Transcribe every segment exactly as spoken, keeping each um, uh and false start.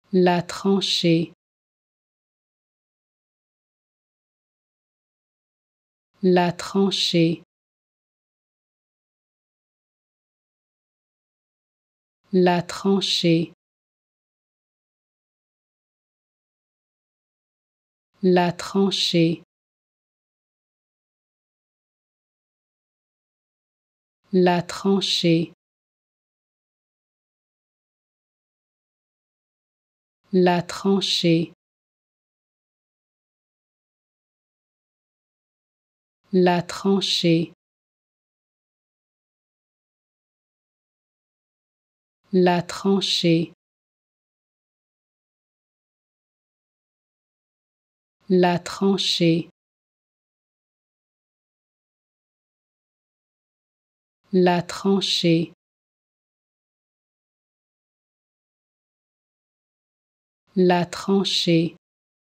La tranchée. La tranchée. La tranchée. La tranchée. La tranchée. La tranchée. La tranchée. La tranchée. La tranchée. La tranchée. La tranchée.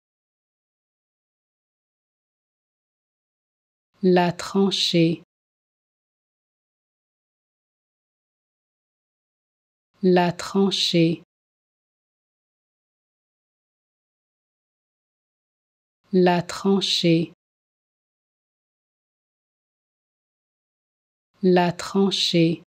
La tranchée. La tranchée. La tranchée. La tranchée.